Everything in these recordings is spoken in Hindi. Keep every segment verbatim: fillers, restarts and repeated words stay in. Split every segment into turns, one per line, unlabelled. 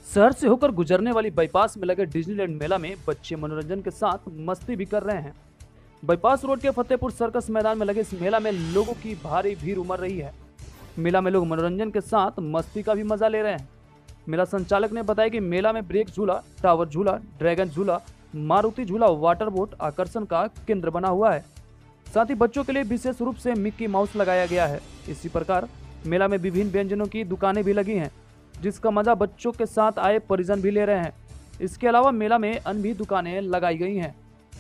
शहर से होकर गुजरने वाली बाईपास में लगे डिज्नीलैंड मेला में बच्चे मनोरंजन के साथ मस्ती भी कर रहे हैं। बाईपास रोड के फतेहपुर सर्कस मैदान में लगे इस मेला में लोगों की भारी भीड़ उमड़ रही है। मेला में लोग मनोरंजन के साथ मस्ती का भी मजा ले रहे हैं। मेला संचालक ने बताया कि मेला में ब्रेक झूला, टावर झूला, ड्रैगन झूला, मारुति झूला, वाटर बोट आकर्षण का केंद्र बना हुआ है। साथ ही बच्चों के लिए विशेष रूप से मिक्की माउस लगाया गया है। इसी प्रकार मेला में विभिन्न व्यंजनों की दुकानें भी लगी हैं, जिसका मजा बच्चों के साथ आए परिजन भी ले रहे हैं। इसके अलावा मेला में अन्य भी दुकानें लगाई गई हैं।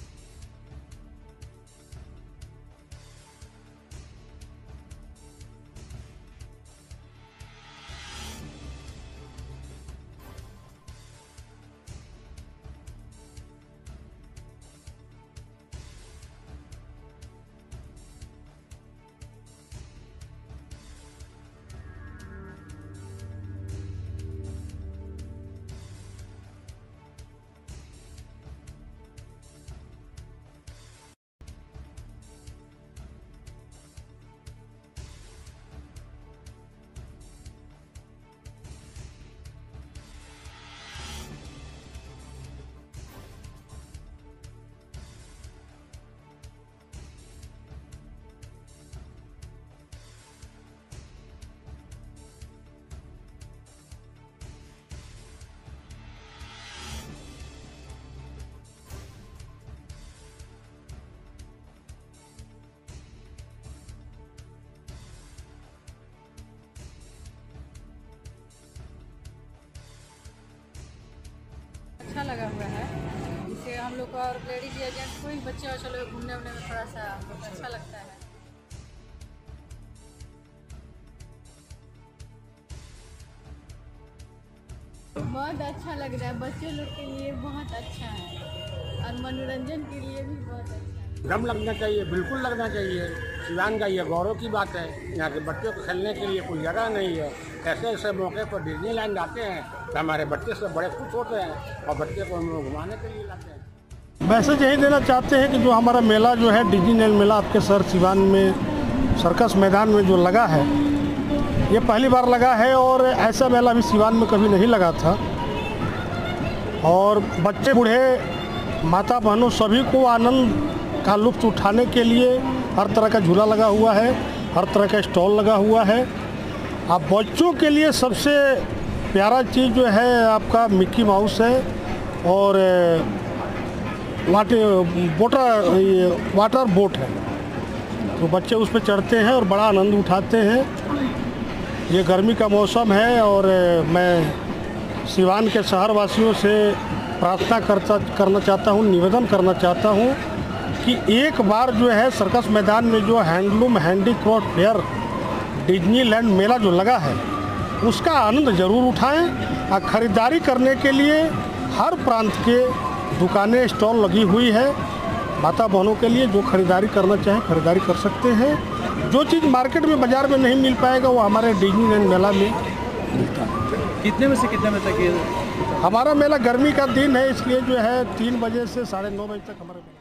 अच्छा लगा हुआ है। इससे हम लोग को और लेडीज या जेंट्स कोई बच्चे और चलो घूमने उमने में थोड़ा सा अच्छा लगता है। बहुत अच्छा लग रहा है, बच्चे लोग के लिए बहुत अच्छा है और मनोरंजन के लिए भी बहुत अच्छा है।
दम लगना चाहिए, बिल्कुल लगना चाहिए। सिवान का ये गौरव की बात है, यहाँ के बच्चों को खेलने के लिए कोई जगह नहीं है। ऐसे ऐसे मौके पर डिज्नीलैंड आते हैं तो हमारे बच्चे से बड़े खुश होते हैं और बच्चे को हम लोग घुमाने के लिए लाते हैं।
मैसेज यही देना चाहते हैं कि जो हमारा मेला जो है डिज्नीलैंड मेला आपके शहर सिवान में सर्कस मैदान में जो लगा है, ये पहली बार लगा है और ऐसा मेला भी सिवान में कभी नहीं लगा था। और बच्चे बूढ़े माता बहनों सभी को आनंद का लुत्फ उठाने के लिए हर तरह का झूला लगा हुआ है, हर तरह का स्टॉल लगा हुआ है। अब बच्चों के लिए सबसे प्यारा चीज़ जो है आपका मिक्की माउस है और वाटर वाटर वाटर बोट है, तो बच्चे उस पर चढ़ते हैं और बड़ा आनंद उठाते हैं। ये गर्मी का मौसम है और मैं सिवान के शहर वासियों से प्रार्थना करता करना चाहता हूँ, निवेदन करना चाहता हूँ कि एक बार जो है सर्कस मैदान में जो हैंडलूम हैंडीक्राफ्ट फेयर डिज्नीलैंड मेला जो लगा है उसका आनंद ज़रूर उठाएं। और ख़रीदारी करने के लिए हर प्रांत के दुकानें स्टॉल लगी हुई है। माता बहनों के लिए जो खरीदारी करना चाहें खरीदारी कर सकते हैं। जो चीज़ मार्केट में बाज़ार में नहीं मिल पाएगा वो हमारे डिज्नीलैंड मेला में मिलता है।
कितने बजे से कितने बजे तक ये
हमारा मेला गर्मी का दिन है, इसलिए जो है तीन बजे से साढ़े नौ बजे तक हमारा